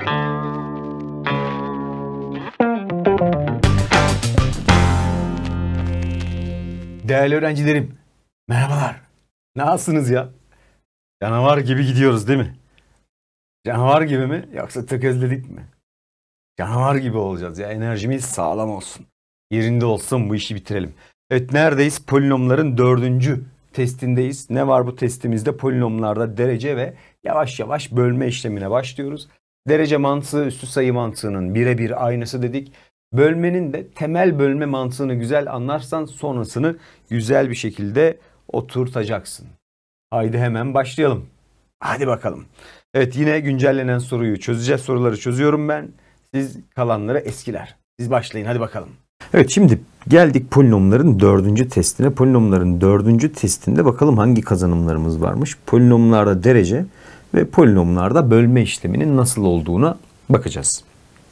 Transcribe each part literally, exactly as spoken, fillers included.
Değerli öğrencilerim, merhabalar. Nasılsınız ya? Canavar gibi gidiyoruz değil mi? Canavar gibi mi? Yoksa tökezledik mi? Canavar gibi olacağız ya. Enerjimiz sağlam olsun. Yerinde olsun, bu işi bitirelim. Evet, neredeyiz? Polinomların dördüncü testindeyiz. Ne var bu testimizde? Polinomlarda derece ve yavaş yavaş bölme işlemine başlıyoruz. Derece mantığı üstü sayı mantığının birebir aynısı dedik. Bölmenin de temel bölme mantığını güzel anlarsan sonrasını güzel bir şekilde oturtacaksın. Haydi hemen başlayalım. Hadi bakalım. Evet, yine güncellenen soruyu çözeceğiz. Soruları çözüyorum ben. Siz kalanları eskiler. Siz başlayın, hadi bakalım. Evet, şimdi geldik polinomların dördüncü testine. Polinomların dördüncü testinde bakalım hangi kazanımlarımız varmış. Polinomlarda derece ve polinomlarda bölme işleminin nasıl olduğuna bakacağız.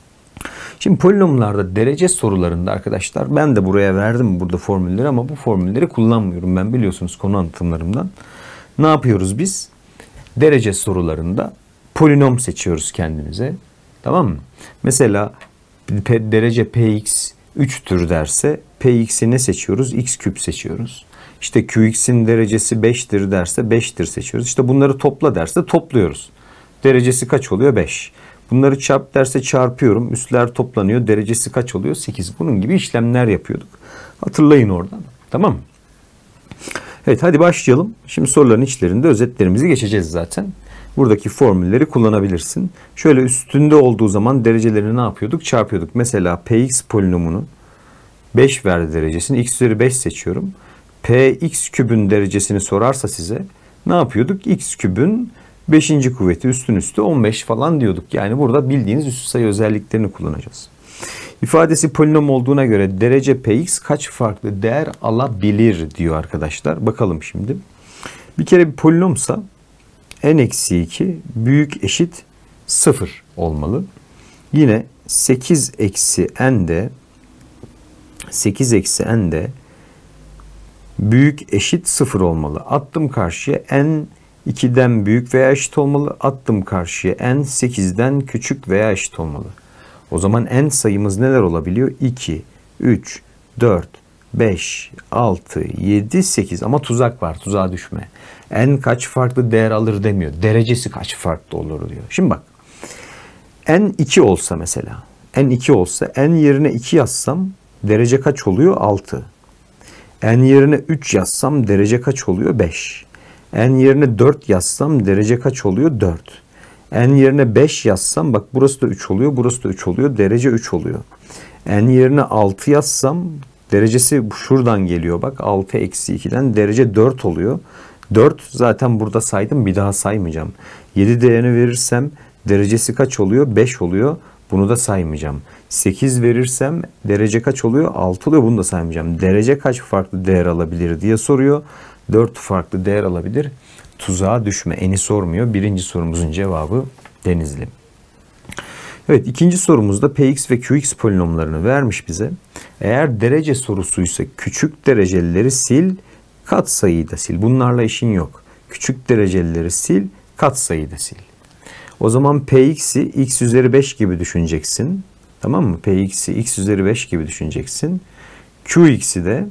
Şimdi polinomlarda derece sorularında arkadaşlar, ben de buraya verdim burada formülleri ama bu formülleri kullanmıyorum ben, biliyorsunuz konu anlatımlarımdan. Ne yapıyoruz biz? Derece sorularında polinom seçiyoruz kendimize. Tamam mı? Mesela derece px üçtür derse px'i ne seçiyoruz? X küp seçiyoruz. İşte qx'in derecesi beştir derse beştir seçiyoruz. İşte bunları topla derse topluyoruz. Derecesi kaç oluyor? beş. Bunları çarp derse çarpıyorum. Üstler toplanıyor. Derecesi kaç oluyor? sekiz. Bunun gibi işlemler yapıyorduk. Hatırlayın oradan. Tamam mı? Evet, hadi başlayalım. Şimdi soruların içlerinde özetlerimizi geçeceğiz zaten. Buradaki formülleri kullanabilirsin. Şöyle üstünde olduğu zaman derecelerini ne yapıyorduk? Çarpıyorduk. Mesela px polinomunu beş verdi derecesini. X üzeri beş seçiyorum. Px kübün derecesini sorarsa size ne yapıyorduk? X kübün beşinci kuvveti üstün üstü on beş falan diyorduk. Yani burada bildiğiniz üstü sayı özelliklerini kullanacağız. İfadesi polinom olduğuna göre derece px kaç farklı değer alabilir diyor arkadaşlar. Bakalım şimdi. Bir kere bir polinomsa n eksi iki büyük eşit sıfır olmalı. Yine sekiz eksi n de sekiz eksi n de büyük eşit sıfır olmalı. Attım karşıya, n iki'den büyük veya eşit olmalı. Attım karşıya, n sekiz'den küçük veya eşit olmalı. O zaman n sayımız neler olabiliyor? iki, üç, dört, beş, altı, yedi, sekiz. Ama tuzak var, tuzağa düşme. N kaç farklı değer alır demiyor. Derecesi kaç farklı olur diyor. Şimdi bak. N iki olsa mesela. N iki olsa, n yerine iki yazsam derece kaç oluyor? altı. N yerine üç yazsam derece kaç oluyor? beş. N yerine dört yazsam derece kaç oluyor? dört. N yerine beş yazsam, bak burası da üç oluyor, burası da üç oluyor, derece üç oluyor. N yerine altı yazsam derecesi şuradan geliyor, bak altı eksi iki'den derece dört oluyor. dört zaten burada saydım, bir daha saymayacağım. yedi değerini verirsem derecesi kaç oluyor? beş oluyor. Bunu da saymayacağım. sekiz verirsem derece kaç oluyor? altı oluyor. Bunu da saymayacağım. Derece kaç farklı değer alabilir diye soruyor. dört farklı değer alabilir. Tuzağa düşme. Eni sormuyor. Birinci sorumuzun cevabı Denizli. Evet, ikinci sorumuzda px ve qx polinomlarını vermiş bize. Eğer derece sorusuysa küçük derecelileri sil, katsayıyı da sil. Bunlarla işin yok. Küçük derecelileri sil, katsayıyı da sil. O zaman px'i x üzeri beş gibi düşüneceksin. Tamam mı? Px'i x üzeri beş gibi düşüneceksin. Qx'i de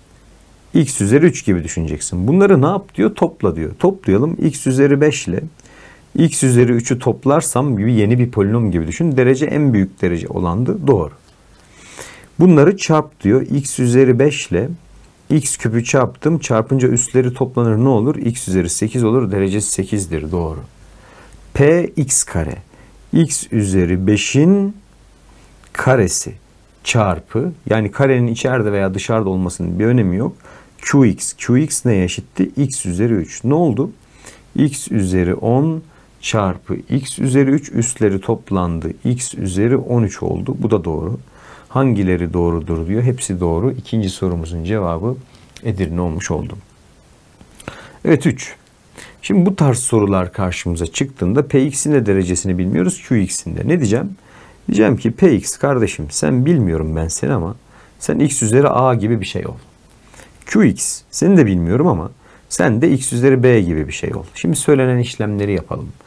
x üzeri üç gibi düşüneceksin. Bunları ne yap diyor? Topla diyor. Toplayalım. X üzeri beş ile x üzeri üç'ü toplarsam gibi yeni bir polinom gibi düşün. Derece en büyük derece olandı. Doğru. Bunları çarp diyor. X üzeri beş ile x küpü çarptım. Çarpınca üstleri toplanır, ne olur? X üzeri sekiz olur. Derecesi sekiz'dir. Doğru. P x kare. X üzeri beş'in karesi çarpı, yani karenin içeride veya dışarıda olmasının bir önemi yok. Qx. Qx neye eşitti? X üzeri üç. Ne oldu? X üzeri on çarpı x üzeri üç, üstleri toplandı. X üzeri on üç oldu. Bu da doğru. Hangileri doğrudur diyor. Hepsi doğru. İkinci sorumuzun cevabı Edirne olmuş oldu. Evet, üç. Şimdi bu tarz sorular karşımıza çıktığında px'in de derecesini bilmiyoruz, qx'in de. Ne diyeceğim? Diyeceğim ki px kardeşim, sen bilmiyorum ben seni ama sen x üzeri a gibi bir şey ol. Qx seni de bilmiyorum ama sen de x üzeri b gibi bir şey ol. Şimdi söylenen işlemleri yapalım.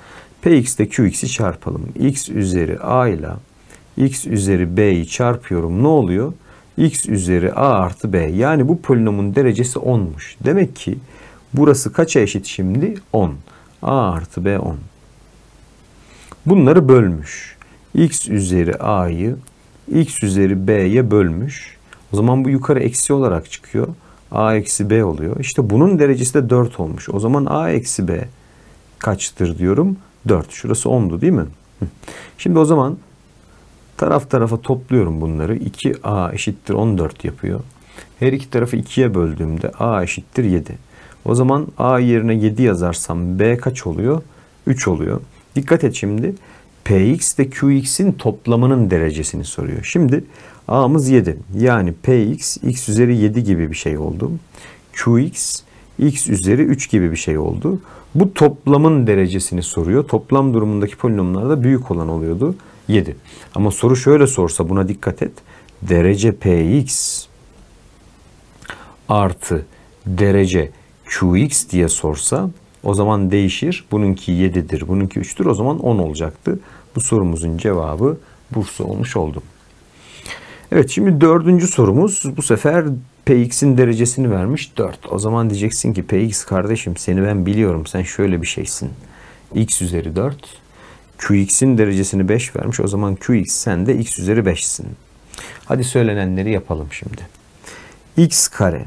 Px ile Qx'i çarpalım. X üzeri A ile X üzeri B'yi çarpıyorum. Ne oluyor? X üzeri A artı B. Yani bu polinomun derecesi onmuş. Demek ki burası kaça eşit şimdi? on. A artı B on. Bunları bölmüş. X üzeri A'yı X üzeri B'ye bölmüş. O zaman bu yukarı eksi olarak çıkıyor. A eksi B oluyor. İşte bunun derecesi de dört olmuş. O zaman A eksi B kaçtır diyorum? dört. Şurası ondu değil mi? Şimdi o zaman taraf tarafa topluyorum bunları. iki A eşittir on dört yapıyor. Her iki tarafı ikiye böldüğümde A eşittir yedi. O zaman A yerine yedi yazarsam B kaç oluyor? üç oluyor. Dikkat et şimdi. Px ile Qx'in toplamının derecesini soruyor. Şimdi A'mız yedi. Yani Px x üzeri yedi gibi bir şey oldu. Qx x üzeri üç gibi bir şey oldu. Bu toplamın derecesini soruyor. Toplam durumundaki polinomlarda büyük olan oluyordu. yedi. Ama soru şöyle sorsa, buna dikkat et. Derece Px artı derece Qx diye sorsa o zaman değişir. Bununki yedidir, bununki üçtür. O zaman on olacaktı. Bu sorumuzun cevabı Bursa olmuş oldu. Evet, şimdi dördüncü sorumuz. Bu sefer Px'in derecesini vermiş dört. O zaman diyeceksin ki Px kardeşim, seni ben biliyorum. Sen şöyle bir şeysin. X üzeri dört. Qx'in derecesini beş vermiş. O zaman Qx sen de x üzeri beş'sin. Hadi söylenenleri yapalım şimdi. X kare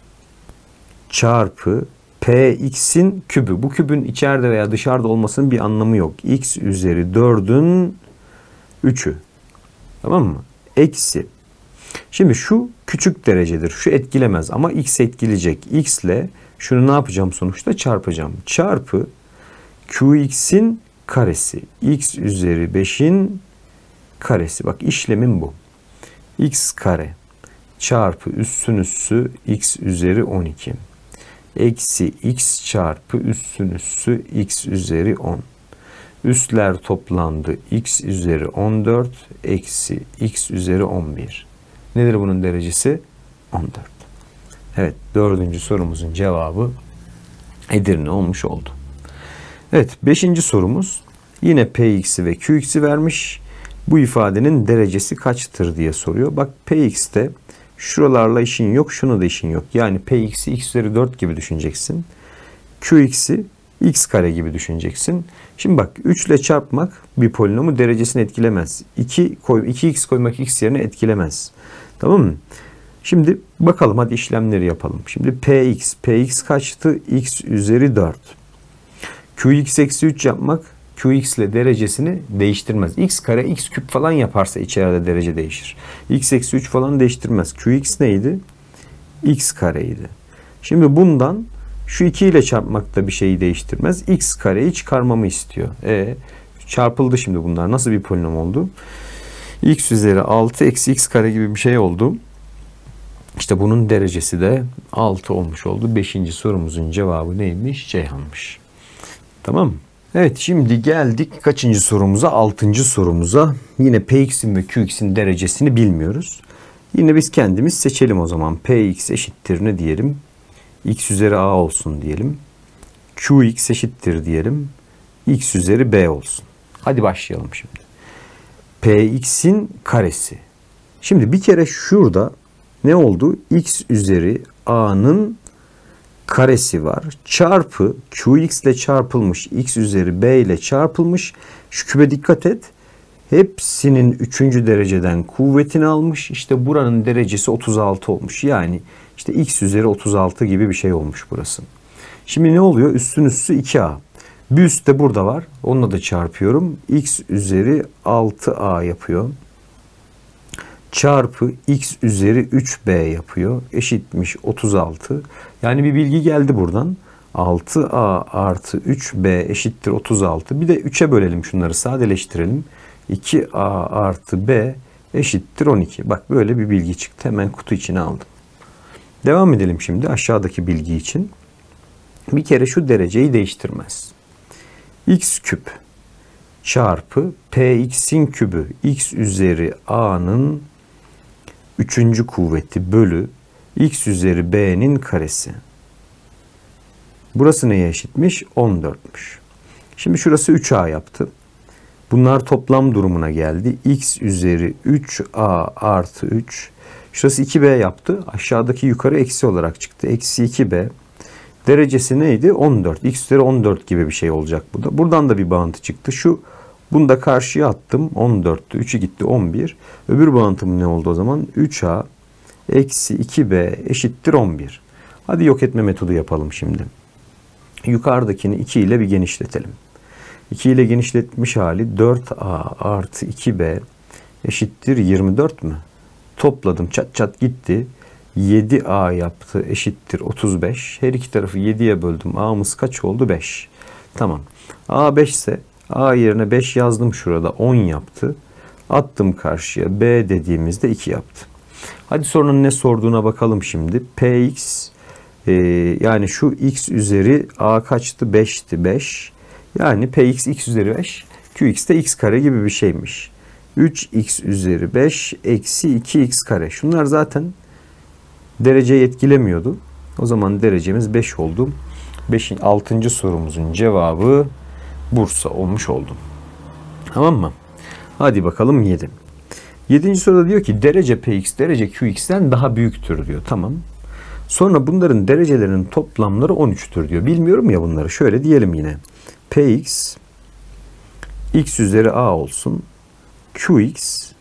çarpı Px'in kübü. Bu kübün içeride veya dışarıda olmasının bir anlamı yok. X üzeri dörd'ün üç'ü. Tamam mı? Eksi. Şimdi şu küçük derecedir. Şu etkilemez ama x etkileyecek. X ile şunu ne yapacağım sonuçta? Çarpacağım. Çarpı Qx'in karesi. X üzeri beş'in karesi. Bak, işlemim bu. X kare çarpı üssün üssü x üzeri on iki. Eksi x çarpı üssün üssü x üzeri on. Üsler toplandı. X üzeri on dört eksi x üzeri on bir. Nedir bunun derecesi? on dört. Evet, dördüncü sorumuzun cevabı Edirne olmuş oldu. Evet, beşinci sorumuz. Yine Px'i ve Qx'i vermiş. Bu ifadenin derecesi kaçtır diye soruyor. Bak, Px'te şuralarla işin yok, şunu da işin yok. Yani Px'i x üzeri dört gibi düşüneceksin. Qx'i x kare gibi düşüneceksin. Şimdi bak, üç ile çarpmak bir polinomu derecesini etkilemez. iki koy, iki x koymak x yerine etkilemez. Tamam mı? Şimdi bakalım, hadi işlemleri yapalım. Şimdi Px, Px kaçtı? X üzeri dört. Qx eksi üç yapmak Qx ile derecesini değiştirmez. X kare, x küp falan yaparsa içeride derece değişir. X eksi üç falan değiştirmez. Qx neydi? X kareydi. Şimdi bundan şu iki ile çarpmak da bir şeyi değiştirmez. X kareyi çıkarmamı istiyor. E çarpıldı şimdi bunlar. Nasıl bir polinom oldu? X üzeri altı eksi x kare gibi bir şey oldu. İşte bunun derecesi de altı olmuş oldu. Beşinci sorumuzun cevabı neymiş? Ceyhan'mış. Tamam mı? Evet, şimdi geldik kaçıncı sorumuza? Altıncı sorumuza. Yine Px'in ve Qx'in derecesini bilmiyoruz. Yine biz kendimiz seçelim o zaman. Px eşittir ne diyelim? X üzeri A olsun diyelim. Qx eşittir diyelim. X üzeri B olsun. Hadi başlayalım şimdi. Px'in karesi. Şimdi bir kere şurada ne oldu? X üzeri A'nın karesi var. Çarpı Qx ile çarpılmış. X üzeri B ile çarpılmış. Şu küpe dikkat et. Hepsinin üçüncü dereceden kuvvetini almış. İşte buranın derecesi otuz altı olmuş. Yani işte x üzeri otuz altı gibi bir şey olmuş burası. Şimdi ne oluyor? Üstün üssü iki A. Bir üst de burada var. Onunla da çarpıyorum. X üzeri altı A yapıyor. Çarpı x üzeri üç B yapıyor. Eşitmiş otuz altı. Yani bir bilgi geldi buradan. altı A artı üç B eşittir otuz altı. Bir de üçe bölelim şunları, sadeleştirelim. iki A artı B eşittir on iki. Bak, böyle bir bilgi çıktı. Hemen kutu içine aldım. Devam edelim şimdi aşağıdaki bilgi için. Bir kere şu dereceyi değiştirmez. X küp çarpı Px'in kübü x üzeri A'nın üçüncü kuvveti bölü x üzeri B'nin karesi. Burası neye eşitmiş? on dört'müş. Şimdi şurası üç a yaptı. Bunlar toplam durumuna geldi. X üzeri üç a artı üç. Şurası iki b yaptı. Aşağıdaki yukarı eksi olarak çıktı. Eksi iki b. Derecesi neydi? on dört. X üzeri on dört gibi bir şey olacak bu da. Buradan da bir bağıntı çıktı. Şu, bunu da karşıya attım. on dörttü. üçü gitti on bir. Öbür bağıntım ne oldu o zaman? üç a eksi iki b eşittir on bir. Hadi yok etme metodu yapalım şimdi. Yukarıdakini iki ile bir genişletelim. iki ile genişletmiş hali dört a artı iki b eşittir yirmi dört mü? Topladım, çat çat gitti. yedi a yaptı, eşittir otuz beş. Her iki tarafı yediye böldüm. A'mız kaç oldu? beş. Tamam. A beş ise a yerine beş yazdım şurada. on yaptı. Attım karşıya. B dediğimizde iki yaptı. Hadi sorunun ne sorduğuna bakalım şimdi. Px e, yani şu x üzeri a kaçtı? beşti. beş. Yani Px x üzeri beş. Qx de x kare gibi bir şeymiş. üç x üzeri beş eksi iki x kare. Şunlar zaten dereceyi etkilemiyordu. O zaman derecemiz beş oldu. beşin altıncı sorumuzun cevabı Bursa olmuş oldu. Tamam mı? Hadi bakalım yedi. yedinci soruda diyor ki derece Px derece Qx'ten daha büyüktür diyor. Tamam. Sonra bunların derecelerinin toplamları on üçtür diyor. Bilmiyorum ya bunları. Şöyle diyelim yine. Px x üzeri a olsun. Qx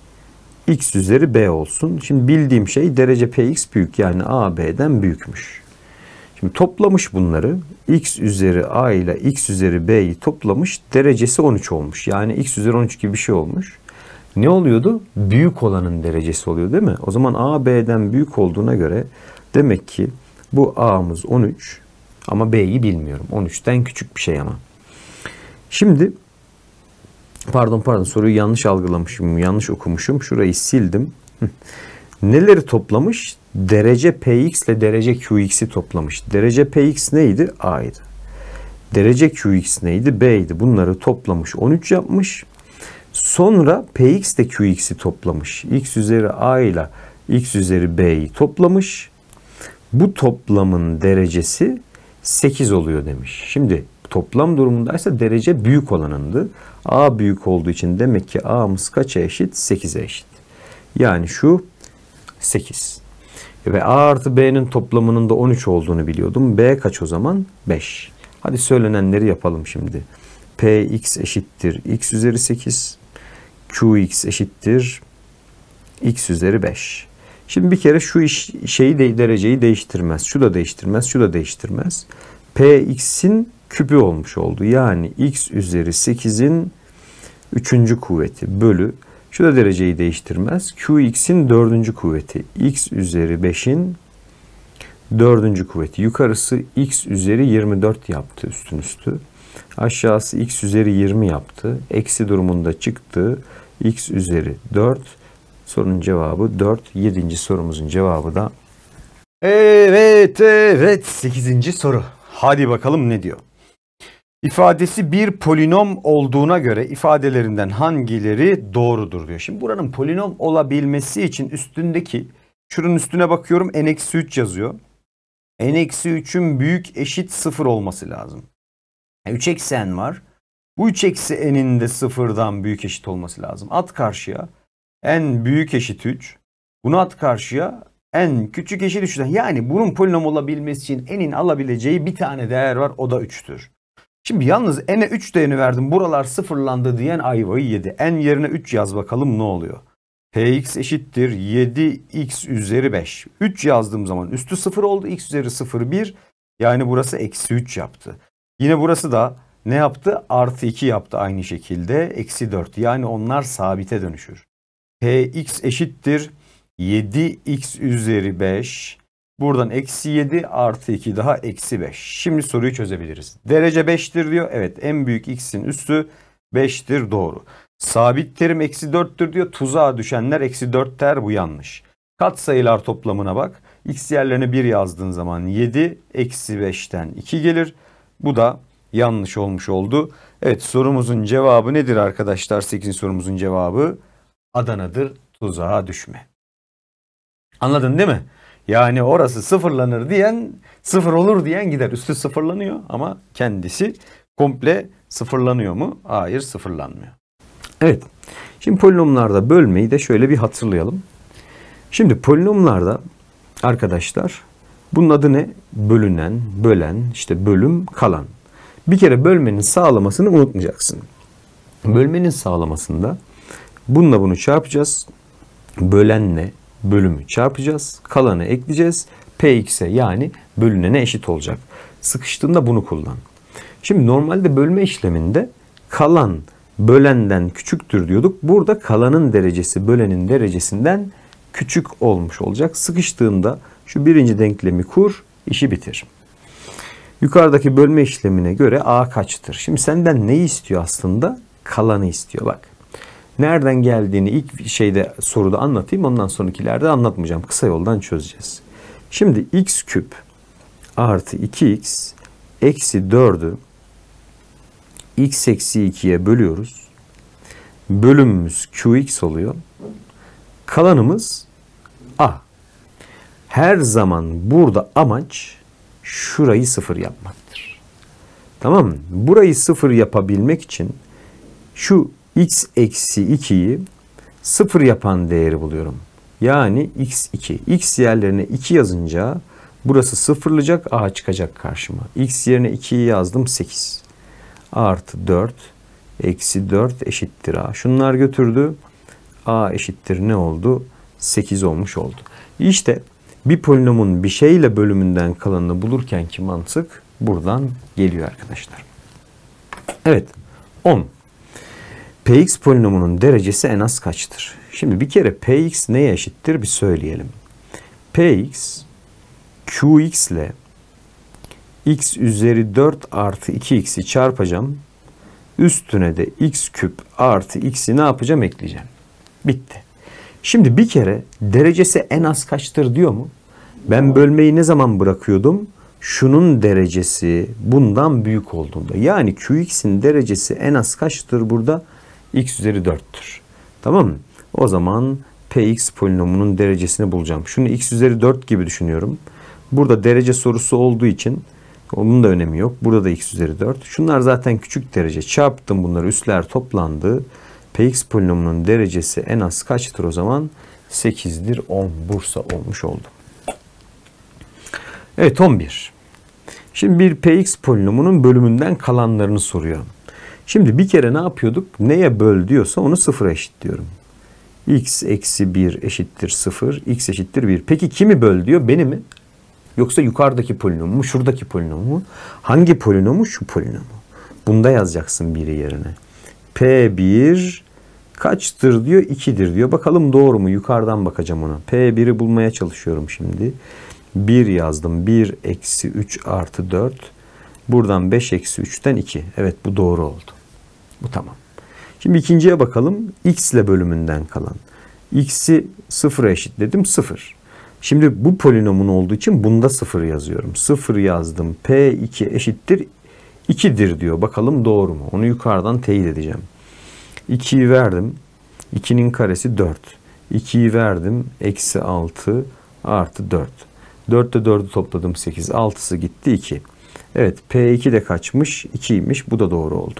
x üzeri b olsun. Şimdi bildiğim şey derece Px büyük, yani a b'den büyükmüş. Şimdi toplamış bunları. X üzeri a ile x üzeri b'yi toplamış. Derecesi on üç olmuş. Yani x üzeri on üç gibi bir şey olmuş. Ne oluyordu? Büyük olanın derecesi oluyor değil mi? O zaman a b'den büyük olduğuna göre demek ki bu a'mız on üç ama b'yi bilmiyorum. on üçten küçük bir şey ama. Şimdi Pardon pardon soruyu yanlış algılamışım, yanlış okumuşum. Şurayı sildim. Neleri toplamış? Derece Px ile derece Qx'i toplamış. Derece Px neydi? A'ydı. Derece Qx neydi? B'ydi. Bunları toplamış. on üç yapmış. Sonra Px ile Qx'i toplamış. X üzeri A ile X üzeri B'yi toplamış. Bu toplamın derecesi sekiz oluyor demiş. Şimdi toplam durumundaysa derece büyük olanındı. A büyük olduğu için demek ki A'mız kaça eşit? sekize eşit. Yani şu sekiz. Ve A artı B'nin toplamının da on üç olduğunu biliyordum. B kaç o zaman? beş. Hadi söylenenleri yapalım şimdi. Px eşittir x üzeri sekiz. Qx eşittir x üzeri beş. Şimdi bir kere şu iş, şeyi de, dereceyi değiştirmez. Şu da değiştirmez, şu da değiştirmez. Px'in küpü olmuş oldu. Yani x üzeri sekizin üçüncü kuvveti bölü. Şu da dereceyi değiştirmez. Qx'in dördüncü kuvveti. X üzeri beşin dördüncü kuvveti. Yukarısı x üzeri yirmi dört yaptı üstün üstü. Aşağısı x üzeri yirmi yaptı. Eksi durumunda çıktı. X üzeri dört. Sorunun cevabı dört. yedinci sorumuzun cevabı da evet evet sekizinci soru. Hadi bakalım ne diyor? İfadesi bir polinom olduğuna göre ifadelerinden hangileri doğrudur diyor. Şimdi buranın polinom olabilmesi için üstündeki, şunun üstüne bakıyorum, n eksi üç yazıyor. n eksi üçün büyük eşit sıfır olması lazım. üç eksi n var. Bu üç eksi n'in de sıfırdan büyük eşit olması lazım. At karşıya. N büyük eşit üç. Bunu at karşıya. N küçük eşit üçten. Yani bunun polinom olabilmesi için n'in alabileceği bir tane değer var. O da üçtür. Şimdi yalnız n'e üç değerini verdim. Buralar sıfırlandı diyen ayvayı yedi. N yerine üç yaz bakalım ne oluyor? Px eşittir yedi x üzeri beş. üç yazdığım zaman üstü sıfır oldu. X üzeri sıfır bir. Yani burası eksi üç yaptı. Yine burası da ne yaptı? Artı iki yaptı aynı şekilde. Eksi dört. Yani onlar sabite dönüşür. Px eşittir yedi x üzeri beş. Buradan eksi yedi artı iki daha eksi beş. Şimdi soruyu çözebiliriz. Derece beştir diyor. Evet, en büyük x'in üstü beştir, doğru. Sabit terim eksi dörttür diyor. Tuzağa düşenler eksi dörtter, bu yanlış. Katsayılar toplamına bak. X yerlerine bir yazdığın zaman yedi eksi beşten iki gelir. Bu da yanlış olmuş oldu. Evet, sorumuzun cevabı nedir arkadaşlar? sekizinci sorumuzun cevabı Adana'dır, tuzağa düşme. Anladın değil mi? Yani orası sıfırlanır diyen, sıfır olur diyen gider. Üstü sıfırlanıyor ama kendisi komple sıfırlanıyor mu? Hayır, sıfırlanmıyor. Evet. Şimdi polinomlarda bölmeyi de şöyle bir hatırlayalım. Şimdi polinomlarda arkadaşlar bunun adı ne? Bölünen, bölen, işte bölüm, kalan. Bir kere bölmenin sağlamasını unutmayacaksın. Bölmenin sağlamasında bununla bunu çarpacağız. Bölenle bölümü çarpacağız. Kalanı ekleyeceğiz. Px'e yani bölünene eşit olacak. Sıkıştığında bunu kullan. Şimdi normalde bölme işleminde kalan bölenden küçüktür diyorduk. Burada kalanın derecesi bölenin derecesinden küçük olmuş olacak. Sıkıştığında şu birinci denklemi kur, işi bitir. Yukarıdaki bölme işlemine göre a kaçtır? Şimdi senden neyi istiyor aslında? Kalanı istiyor bak. Nereden geldiğini ilk şeyde soruda anlatayım. Ondan sonrakilerde anlatmayacağım. Kısa yoldan çözeceğiz. Şimdi x küp artı iki x eksi dördü x eksi ikiye bölüyoruz. Bölümümüz qx oluyor. Kalanımız a. Her zaman burada amaç şurayı sıfır yapmaktır. Tamam mı? Burayı sıfır yapabilmek için şu x eksi ikiyi sıfır yapan değeri buluyorum. Yani x iki. X yerlerine iki yazınca burası sıfırlayacak, a çıkacak karşıma. X yerine ikiyi yazdım, sekiz. Artı dört eksi dört eşittir a. Şunlar götürdü. A eşittir ne oldu? sekiz olmuş oldu. İşte bir polinomun bir şeyle bölümünden kalanını bulurkenki mantık buradan geliyor arkadaşlar. Evet. on. Px polinomunun derecesi en az kaçtır? Şimdi bir kere Px neye eşittir bir söyleyelim. Px Qx ile x üzeri dört artı iki x'i çarpacağım. Üstüne de x küp artı x'i ne yapacağım? Ekleyeceğim. Bitti. Şimdi bir kere derecesi en az kaçtır diyor mu? Ben bölmeyi ne zaman bırakıyordum? Şunun derecesi bundan büyük olduğunda. Yani Qx'in derecesi en az kaçtır burada? X üzeri dörttür. Tamam mı? O zaman Px polinomunun derecesini bulacağım. Şunu x üzeri dört gibi düşünüyorum. Burada derece sorusu olduğu için onun da önemi yok. Burada da x üzeri dört. Şunlar zaten küçük derece. Çarptım bunları. Üsler toplandı. Px polinomunun derecesi en az kaçtır o zaman? sekizdir. on Bursa olmuş oldu. Evet, on bir. Şimdi bir Px polinomunun bölümünden kalanlarını soruyor. Şimdi bir kere ne yapıyorduk? Neye böl diyorsa onu sıfıra eşitliyorum. X eksi bir eşittir sıfır. X eşittir bir. Peki kimi böl diyor? Beni mi? Yoksa yukarıdaki polinomu mu? Şuradaki polinomu mu? Hangi polinomu? Şu polinomu. Bunda yazacaksın biri yerine. P bir kaçtır diyor? ikidir diyor. Bakalım doğru mu? Yukarıdan bakacağım ona. P bir'i bulmaya çalışıyorum şimdi. bir yazdım. bir eksi üç artı dört. Buradan beş eksi üçten iki. Evet, bu doğru oldu. Bu tamam. Şimdi ikinciye bakalım. X ile bölümünden kalan. X'i sıfıra eşitledim. sıfır. Şimdi bu polinomun olduğu için bunda sıfır yazıyorum. sıfır yazdım. P iki eşittir ikidir diyor. Bakalım doğru mu? Onu yukarıdan teyit edeceğim. ikiyi verdim. ikinin karesi dört. ikiyi verdim. Eksi altı artı dört. dörtte dördü topladım sekiz. altısı gitti iki. Evet, P iki de kaçmış? ikiymiş. Bu da doğru oldu.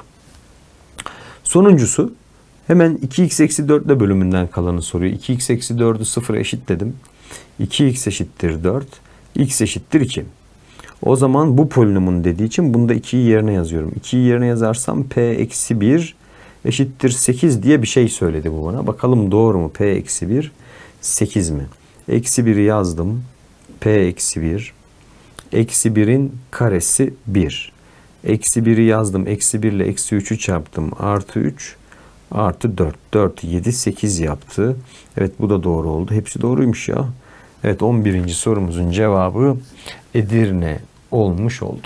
Sonuncusu hemen iki x eksi dört ile bölümünden kalanı soruyor. iki x eksi dördü sıfıra eşitledim. iki x eşittir dört. X eşittir iki. O zaman bu polinomun dediği için bunda ikiyi yerine yazıyorum. ikiyi yerine yazarsam P eksi bir eşittir sekiz diye bir şey söyledi bu bana. Bakalım doğru mu? P eksi bir sekiz mi? Eksi biri yazdım. P eksi bir. Eksi birin karesi bir. Eksi biri yazdım. Eksi bir ile eksi üçü çarptım. Artı üç artı dört. dört, yedi, sekiz yaptı. Evet, bu da doğru oldu. Hepsi doğruymuş ya. Evet, on birinci sorumuzun cevabı Edirne olmuş oldu.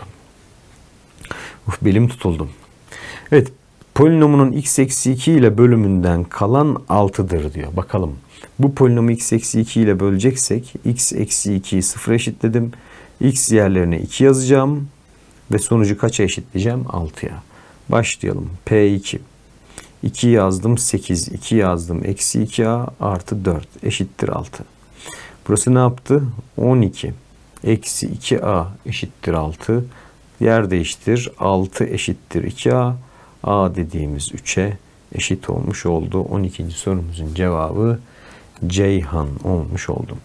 Uf, belim tutuldu. Evet, polinomunun x eksi iki ile bölümünden kalan altıdır diyor. Bakalım. Bu polinomu x eksi iki ile böleceksek x eksi ikiyi sıfıra eşitledim. X yerlerine iki yazacağım. Ve sonucu kaça eşitleyeceğim? altıya. Başlayalım. P iki. iki yazdım. sekiz. iki yazdım. Eksi iki a artı dört. Eşittir altı. Burası ne yaptı? on iki. Eksi iki a eşittir altı. Yer değiştir. altı eşittir iki a. A dediğimiz üçe eşit olmuş oldu. on ikinci sorumuzun cevabı Ceyhan olmuş oldu.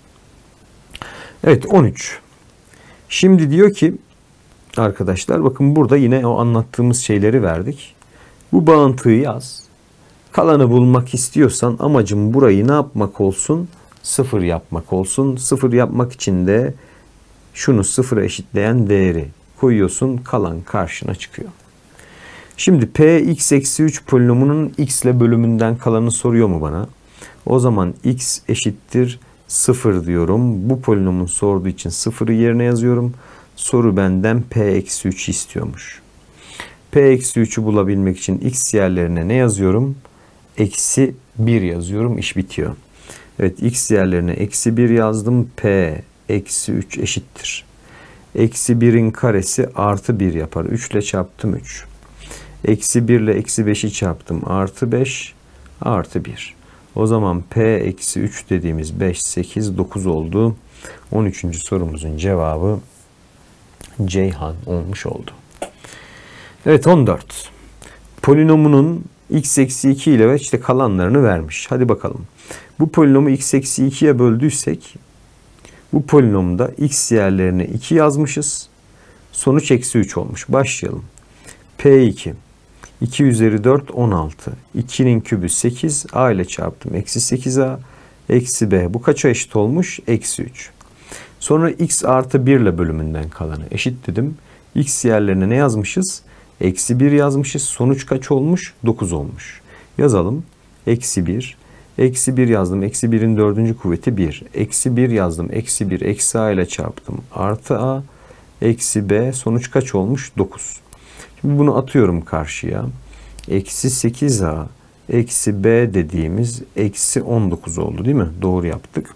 Evet, on üç. Şimdi diyor ki arkadaşlar, bakın burada yine o anlattığımız şeyleri verdik. Bu bağıntıyı yaz. Kalanı bulmak istiyorsan amacım burayı ne yapmak olsun? Sıfır yapmak olsun. Sıfır yapmak için de şunu sıfıra eşitleyen değeri koyuyorsun. Kalan karşına çıkıyor. Şimdi p x eksi üç polinomunun x ile bölümünden kalanı soruyor mu bana? O zaman x eşittir sıfır diyorum. Bu polinomun sorduğu için sıfırı yerine yazıyorum. Soru benden p eksi üçü istiyormuş. P eksi üçü bulabilmek için x yerlerine ne yazıyorum? Eksi bir yazıyorum. İş bitiyor. Evet, x yerlerine eksi bir yazdım. P eksi üç eşittir. Eksi birin karesi artı bir yapar. üç ile çarptım üç. Eksi bir ile eksi beşi çarptım. Artı beş artı bir. O zaman p eksi üç dediğimiz beş, sekiz, dokuz oldu. on üçüncü sorumuzun cevabı Ceyhan olmuş oldu. Evet, on dört. Polinomunun x eksi iki ile ve işte kalanlarını vermiş. Hadi bakalım. Bu polinomu x eksi ikiye böldüysek bu polinomda x yerlerine iki yazmışız. Sonuç eksi üç olmuş. Başlayalım. p iki. iki üzeri dört, on altı. ikinin kübü sekiz. A ile çarptım. Eksi sekiz a. Eksi b. Bu kaça eşit olmuş? Eksi üç. Sonra x artı bir ile bölümünden kalanı eşit dedim. X yerlerine ne yazmışız? Eksi bir yazmışız. Sonuç kaç olmuş? dokuz olmuş. Yazalım. Eksi bir. Eksi bir yazdım. Eksi birin dördüncü kuvveti bir. Eksi bir yazdım. Eksi bir. Eksi a ile çarptım. Artı a. Eksi b. Sonuç kaç olmuş? dokuz. Şimdi bunu atıyorum karşıya. Eksi sekiz a. Eksi b dediğimiz eksi on dokuz oldu değil mi? Doğru yaptık.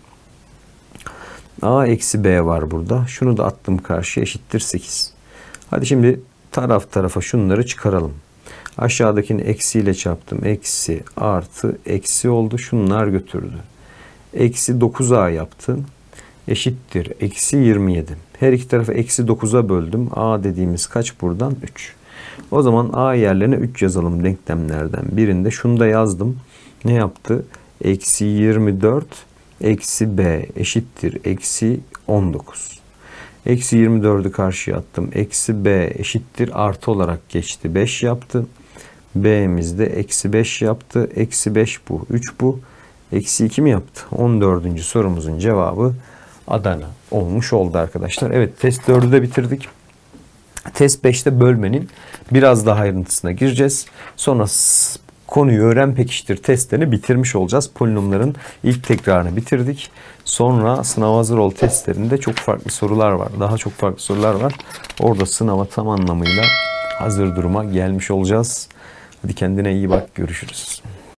A eksi b var burada. Şunu da attım karşıya, eşittir sekiz. Hadi şimdi taraf tarafa şunları çıkaralım. Aşağıdakini eksiyle çarptım. Eksi artı eksi oldu. Şunlar götürdü. Eksi dokuz a yaptı. Eşittir. Eksi yirmi yedi. Her iki tarafı eksi dokuza böldüm. A dediğimiz kaç buradan? üç. O zaman a yerlerine üç yazalım denklemlerden. Birinde şunu da yazdım. Ne yaptı? Eksi yirmi dört eksi b eşittir. Eksi on dokuz. Eksi yirmi dördü karşıya attım. Eksi b eşittir. Artı olarak geçti. beş yaptı. B'miz de eksi beş yaptı. Eksi beş bu. üç bu. Eksi iki mi yaptı? on dördüncü sorumuzun cevabı Adana olmuş oldu arkadaşlar. Evet, test dördü de bitirdik. Test beşte bölmenin biraz daha ayrıntısına gireceğiz. Sonra konuyu öğren pekiştir testlerini bitirmiş olacağız. Polinomların ilk tekrarını bitirdik. Sonra sınav hazır ol testlerinde çok farklı sorular var. Daha çok farklı sorular var. Orada sınava tam anlamıyla hazır duruma gelmiş olacağız. Hadi kendine iyi bak. Görüşürüz.